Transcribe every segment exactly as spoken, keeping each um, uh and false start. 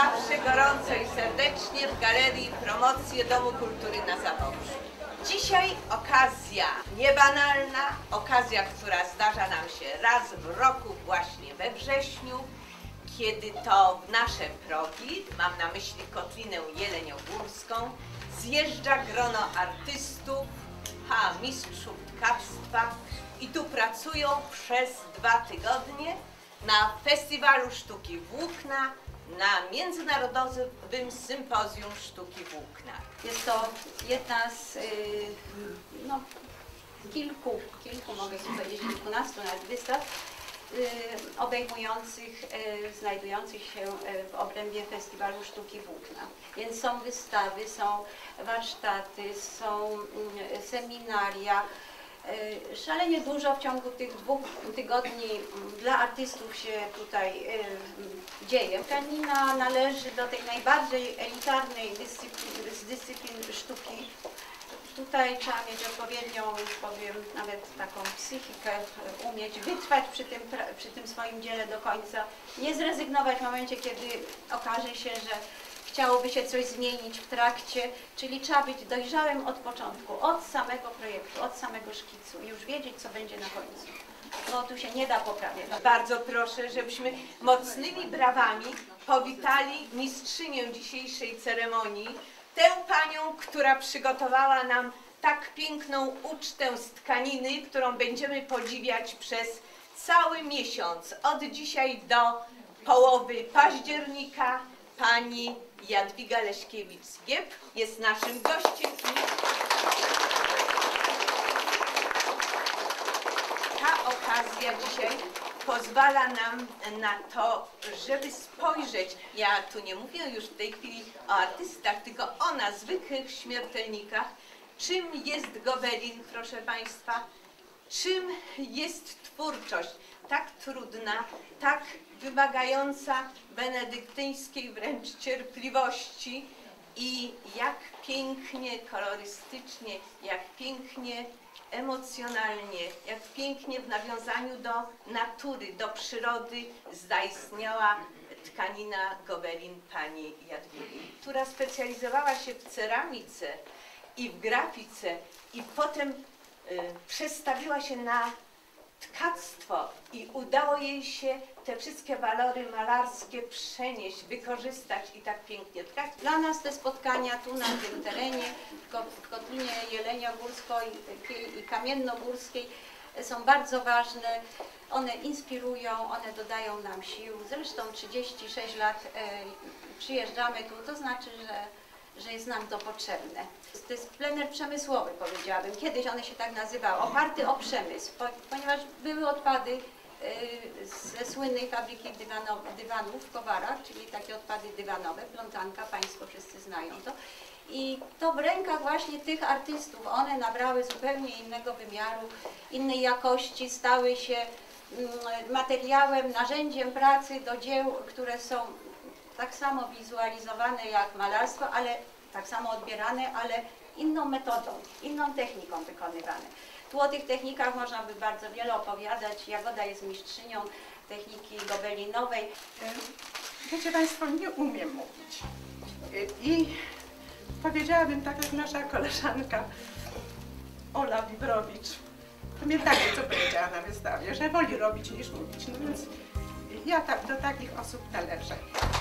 zawsze gorąco i serdecznie w Galerii Promocje Domu Kultury na Zamościu. Dzisiaj okazja niebanalna, okazja, która zdarza nam się raz w roku właśnie we wrześniu, kiedy to w nasze progi, mam na myśli Kotlinę Jeleniogórską, zjeżdża grono artystów, ha, mistrzów tkactwa i tu pracują przez dwa tygodnie na Festiwalu Sztuki Włókna, na Międzynarodowym Sympozjum Sztuki Włókna. Jest to jedna z yy, no, kilku, kilku, mogę powiedzieć, kilkunastu nawet wystaw yy, obejmujących, yy, znajdujących się yy, w obrębie Festiwalu Sztuki Włókna. Więc są wystawy, są warsztaty, są yy, seminaria. Szalenie dużo w ciągu tych dwóch tygodni dla artystów się tutaj y, dzieje. Tkanina należy do tej najbardziej elitarnej dyscypliny, z dyscyplin sztuki. Tutaj trzeba mieć odpowiednią, już powiem, nawet taką psychikę, umieć wytrwać przy tym, przy tym swoim dziele do końca, nie zrezygnować w momencie, kiedy okaże się, że chciałoby się coś zmienić w trakcie, czyli trzeba być dojrzałym od początku, od samego projektu, od samego szkicu i już wiedzieć, co będzie na końcu. No tu się nie da poprawiać. Bardzo proszę, żebyśmy mocnymi brawami powitali mistrzynię dzisiejszej ceremonii, tę panią, która przygotowała nam tak piękną ucztę z tkaniny, którą będziemy podziwiać przez cały miesiąc, od dzisiaj do połowy października. Pani Jadwiga Leśkiewicz-Gieb jest naszym gościem. Ta okazja dzisiaj pozwala nam na to, żeby spojrzeć, ja tu nie mówię już w tej chwili o artystach, tylko o nas, zwykłych śmiertelnikach, czym jest gobelin, proszę Państwa, czym jest twórczość tak trudna, tak wymagająca benedyktyńskiej wręcz cierpliwości i jak pięknie, kolorystycznie, jak pięknie emocjonalnie, jak pięknie w nawiązaniu do natury, do przyrody zaistniała tkanina gobelin pani Jadwigi, która specjalizowała się w ceramice i w grafice i potem y, przestawiła się na tkactwo i udało jej się te wszystkie walory malarskie przenieść, wykorzystać i tak pięknie tkać. Dla nas te spotkania tu na tym terenie, w Kotlinie Jeleniogórskiej i Kamiennogórskiej są bardzo ważne. One inspirują, one dodają nam sił. Zresztą trzydzieści sześć lat e, przyjeżdżamy tu, to znaczy, że że jest nam to potrzebne. To jest plener przemysłowy, powiedziałabym. Kiedyś one się tak nazywały, oparty o przemysł, ponieważ były odpady ze słynnej fabryki dywanow, dywanów w Kowarach, czyli takie odpady dywanowe, plątanka, Państwo wszyscy znają to. I to w rękach właśnie tych artystów, one nabrały zupełnie innego wymiaru, innej jakości, stały się materiałem, narzędziem pracy do dzieł, które są tak samo wizualizowane jak malarstwo, ale tak samo odbierane, ale inną metodą, inną techniką wykonywane. Tu o tych technikach można by bardzo wiele opowiadać. Jagoda jest mistrzynią techniki gobelinowej. Wiecie Państwo, nie umiem mówić. I powiedziałabym tak jak nasza koleżanka Ola Wibrowicz. Pamiętacie, co powiedziała na wystawie, że woli robić niż mówić. No więc ja tak, do takich osób należę.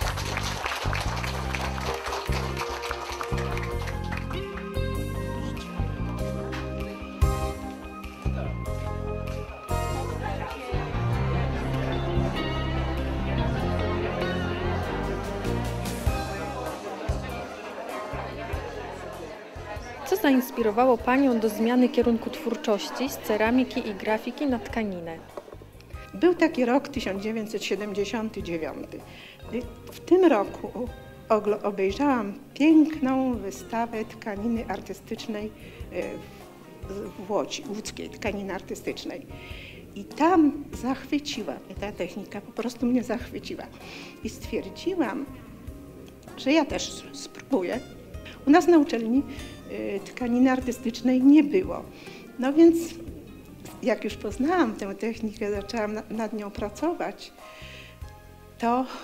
Co zainspirowało Panią do zmiany kierunku twórczości z ceramiki i grafiki na tkaninę? Był taki rok tysiąc dziewięćset siedemdziesiąty dziewiąty. W tym roku obejrzałam piękną wystawę tkaniny artystycznej w Łodzi, łódzkiej tkaniny artystycznej. I tam zachwyciła mnie ta technika, po prostu mnie zachwyciła. I stwierdziłam, że ja też spróbuję. U nas na uczelni tkaniny artystycznej nie było. No więc jak już poznałam tę technikę, zaczęłam nad nią pracować, to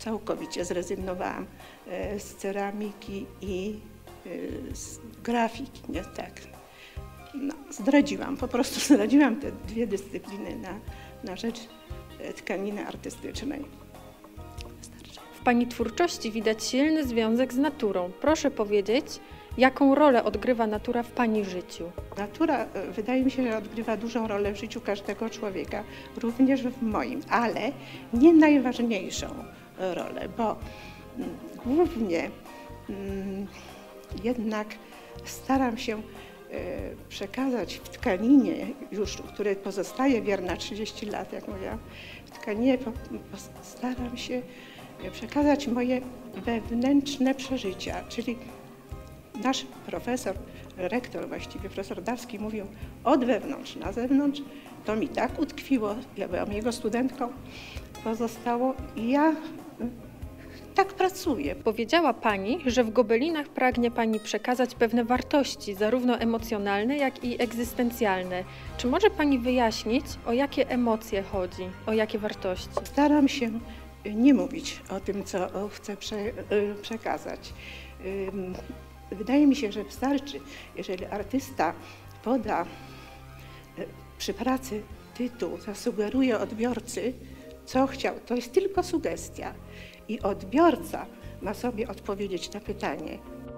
całkowicie zrezygnowałam e, z ceramiki i e, z grafiki, nie tak. No, zdradziłam, po prostu zdradziłam te dwie dyscypliny na, na rzecz e, tkaniny artystycznej. Wystarczy. W pani twórczości widać silny związek z naturą. Proszę powiedzieć, jaką rolę odgrywa natura w pani życiu? Natura, e, wydaje mi się, że odgrywa dużą rolę w życiu każdego człowieka, również w moim, ale nie najważniejszą rolę, bo mm, głównie mm, jednak staram się e, przekazać w tkaninie, już której pozostaje wierna trzydzieści lat, jak mówiłam, w tkaninie po, po, staram się przekazać moje wewnętrzne przeżycia, czyli nasz profesor, rektor właściwie, profesor Dawski mówił od wewnątrz na zewnątrz. To mi tak utkwiło, ja byłam jego studentką, pozostało i ja tak pracuję. Powiedziała pani, że w gobelinach pragnie pani przekazać pewne wartości, zarówno emocjonalne, jak i egzystencjalne. Czy może pani wyjaśnić, o jakie emocje chodzi, o jakie wartości? Staram się nie mówić o tym, co chcę prze, przekazać. Wydaje mi się, że wystarczy, jeżeli artysta poda przy pracy tytuł, zasugeruje odbiorcy, co chciał. To jest tylko sugestia i odbiorca ma sobie odpowiedzieć na pytanie.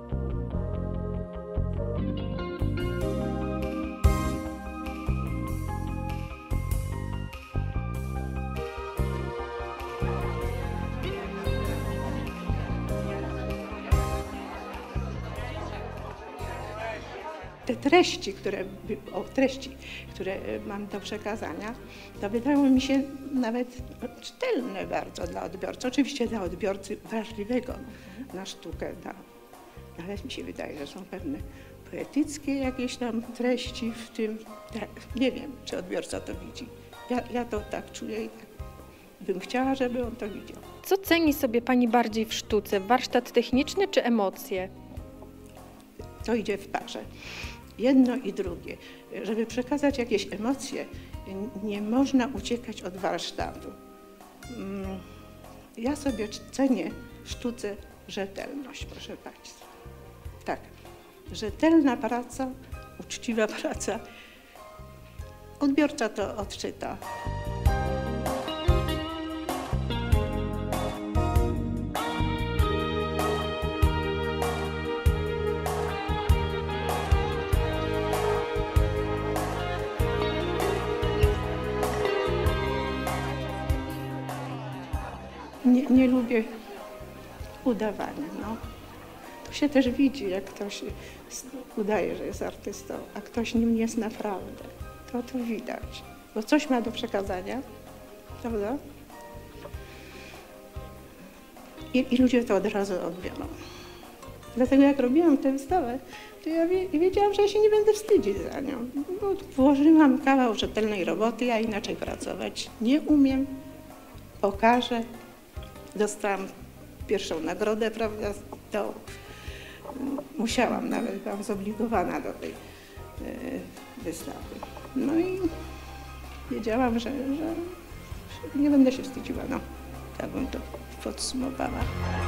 Te treści, które, o treści, które mam do przekazania, to wydało mi się nawet czytelne bardzo dla odbiorcy. Oczywiście dla odbiorcy wrażliwego na sztukę, na, ale mi się wydaje, że są pewne poetyckie jakieś tam treści w tym. Tak, nie wiem, czy odbiorca to widzi. Ja, ja to tak czuję i tak bym chciała, żeby on to widział. Co ceni sobie pani bardziej w sztuce? Warsztat techniczny czy emocje? To idzie w parze. Jedno i drugie. Żeby przekazać jakieś emocje, nie można uciekać od warsztatu. Ja sobie cenię w sztuce rzetelność, proszę państwa. Tak, rzetelna praca, uczciwa praca. Odbiorca to odczyta. Nie, nie lubię udawania. No. To się też widzi, jak ktoś udaje, że jest artystą, a ktoś nim jest naprawdę. To to widać, bo coś ma do przekazania, prawda? I, i ludzie to od razu odbiorą. Dlatego jak robiłam tę wystawę, to ja wie, wiedziałam, że ja się nie będę wstydzić za nią. Bo włożyłam kawał rzetelnej roboty, ja inaczej pracować nie umiem, pokażę. Dostałam pierwszą nagrodę, prawda, to musiałam nawet, byłam zobligowana do tej wystawy. No i wiedziałam, że, że nie będę się wstydziła, no, tak bym to podsumowała.